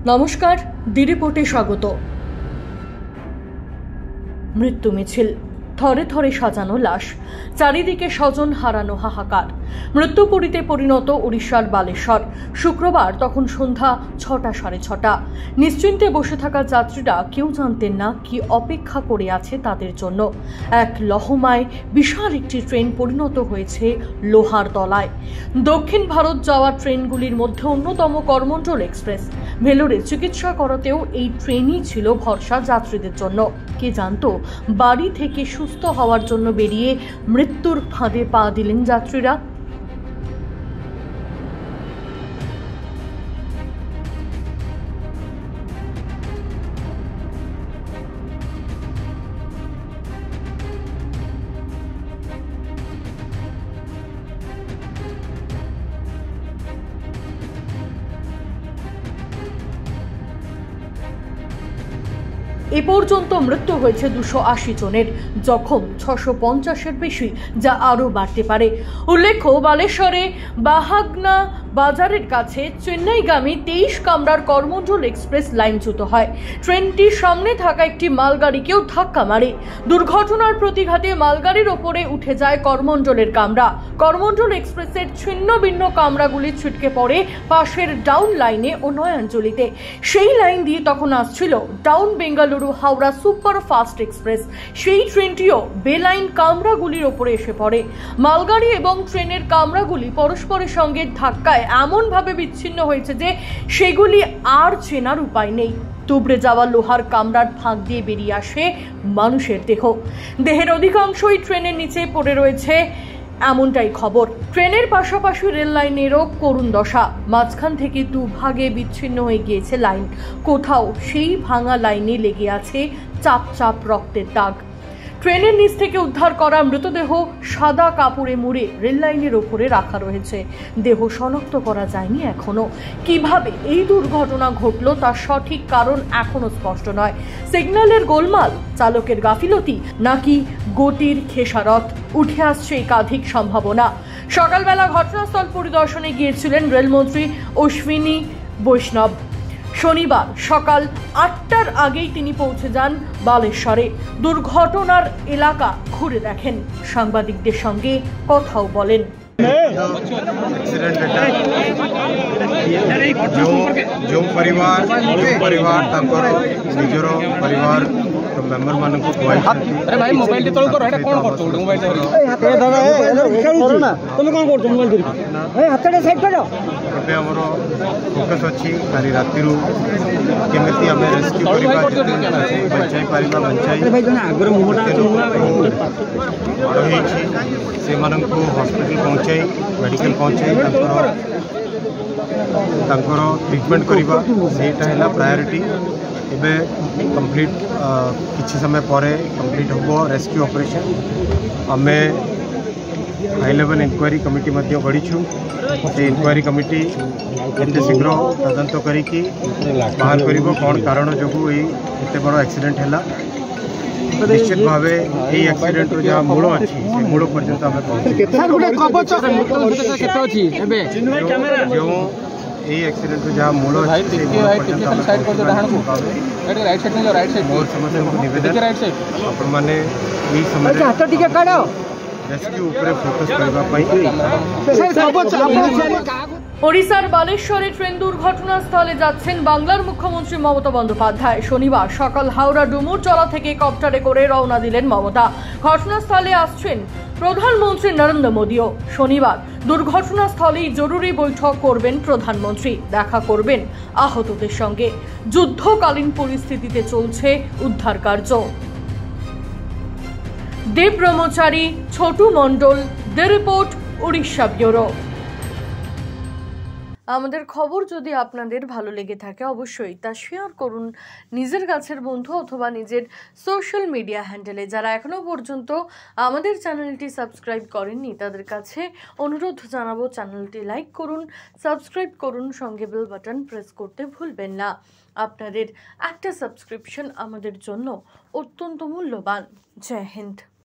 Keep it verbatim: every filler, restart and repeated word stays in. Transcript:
নমস্কার, দি রিপোর্টে স্বাগত। মৃত্যু মিছিল, থরে থরে সাজানো লাশ, চারিদিকে স্বজন হারানো হাহাকার। মৃত্যুপুরীতে পরিণত উড়িষ্যার বালেশ্বর। শুক্রবার তখন সন্ধ্যা ছটা সাড়ে ছটা। নিশ্চিন্তে বসে থাকা যাত্রীরা কেউ জানতেন না কি অপেক্ষা করে আছে তাদের জন্য। এক লহমায় বিশাল একটি ট্রেন পরিণত হয়েছে লোহার তলায়। দক্ষিণ ভারত যাওয়া ট্রেনগুলির মধ্যে অন্যতম করমণ্ডল এক্সপ্রেস। ভেলোরে চিকিৎসা করাতেও এই ট্রেনই ছিল ভরসা যাত্রীদের জন্য। কে জানতো বাড়ি থেকে সুস্থ হওয়ার জন্য বেরিয়ে মৃত্যুর ফাঁদে পা দিলেন যাত্রীরা। এ পর্যন্ত মৃত্যু হয়েছে দুশো আশি জনের, জখম ছশো পঞ্চাশের বেশি, যা আরও বাড়তে পারে। উল্লেখ্য, বালেশ্বরে বাহাগনা বাজারের কাছে চেন্নাইগামী তেইশ কামরার করমণ্ডল এক্সপ্রেস লাইনচ্যুত হয়। ট্রেনটি সামনে থাকা একটি মালগাড়িকেও ধাক্কা মারে। দুর্ঘটনার প্রতিঘাতে মালগাড়ির ওপরে উঠে যায় করমণ্ডলের কামরা। করমণ্ডল এক্সপ্রেসের ছিন্ন ভিন্ন কামরাগুলি ছিটকে পড়ে পাশের ডাউন লাইনে ও নয়াঞ্জলিতে। সেই লাইন দিয়ে তখন আসছিল down Bengaluru Howrah super fast express. সেই ট্রেনটিও বেলাইন কামরাগুলির ওপরে এসে পড়ে। মালগাড়ি এবং ট্রেনের কামরাগুলি পরস্পরের সঙ্গে ধাক্কায় এমন ভাবে বিচ্ছিন্ন হয়েছে যে সেগুলি আর চেনার উপায় নেই। তুবড়ে যাওয়া লোহার কামরার ফাঁক দিয়ে বেরিয়ে আসে মানুষের দেহ। দেহের অধিকাংশই ট্রেনের নিচে পড়ে রয়েছে, এমনটাই খবর। ট্রেনের পাশাপাশি রেল লাইনেরও করুণ দশা। মাঝখান থেকে দুভাগে বিচ্ছিন্ন হয়ে গিয়েছে লাইন। কোথাও সেই ভাঙা লাইনে লেগে আছে চাপ চাপ রক্তের দাগ। ট্রেনের নিচ থেকে উদ্ধার করা মৃতদেহ সাদা কাপড়ে মুড়ে রেল লাইনের ওপরে রাখা রয়েছে। দেহ শনাক্ত করা যায়নি এখনো। কিভাবে এই দুর্ঘটনা ঘটল তার সঠিক কারণ এখনো স্পষ্ট নয়। সিগন্যালের গোলমাল, চালকের গাফিলতি, নাকি গতির খেসারত, উঠে আসছে একাধিক সম্ভাবনা। সকালবেলা ঘটনাস্থল পরিদর্শনে গিয়েছিলেন রেলমন্ত্রী অশ্বিনী বৈষ্ণব। শনিবার সকাল আটটার আগেই তিনি পৌঁছে যান বালেশ্বরে। দুর্ঘটনার এলাকা ঘুরে দেখেন, সাংবাদিকদের সঙ্গে কথাও বলেন। जो परिवार जो परिवार निजर परिवार मेम्बर मान फोकस अच्छी काली राति केमी आम रेस्क्यू बचाई पार बचाई से हॉस्पिटल पहुँचाई मेडिकल पहुँचाई ट्रिटमेंट करवा सेटा है प्रायोरिटी। एबे कंप्लीट किसी समय पर कंप्लीट हम रेस्क्यू ऑपरेशन आम हाई लेवल इंक्वायरी कमिटी गढ़ीछु। से इंक्वायरी कमिटी एत शीघ्र तदंत करी बाहर कर कौन कारण जो एत बड़ एक्सीडेंट है। निश्चित भाव यही एक्सीडेंट जहाँ मूल अच्छी मूल पर्यंत आम जो यही एक्सीडेंट जहाँ मूल अच्छी मोर समस्त निवेदन आपण मैंने यही समय रेस्क्यू उपरे फोकस करबा पाई। ওড়িশার বালেশ্বরে ট্রেন দুর্ঘটনাস্থলে যাচ্ছেন বাংলার মুখ্যমন্ত্রী মমতা বন্দ্যোপাধ্যায়। শনিবার সকাল হাওড়া ডুমুরজলা থেকে কপ্টারে করে রওনা দিলেন মমতা। ঘটনাস্থলে আসছেন প্রধানমন্ত্রী নরেন্দ্র মোদীও। শনিবার দুর্ঘটনাস্থলেই জরুরি বৈঠক করবেন প্রধানমন্ত্রী, দেখা করবেন আহতদের সঙ্গে। যুদ্ধকালীন পরিস্থিতিতে চলছে উদ্ধার কার্য। Dev Brahmachari, Chhotu Mondal, the report, Orissa bureau. আমাদের খবর যদি আপনাদের ভালো লেগে থাকে অবশ্যই তা শেয়ার করুন নিজের কাছের বন্ধু অথবা নিজের সোশ্যাল মিডিয়া হ্যান্ডেলে। যারা এখনো পর্যন্ত আমাদের চ্যানেলটি সাবস্ক্রাইব করেননি তাদের কাছে অনুরোধ জানাবো, চ্যানেলটি লাইক করুন, সাবস্ক্রাইব করুন, সঙ্গে বেল বাটন প্রেস করতে ভুলবেন না। আপনাদের একটা সাবস্ক্রিপশন আমাদের জন্য অত্যন্ত মূল্যবান। জয় হিন্দ।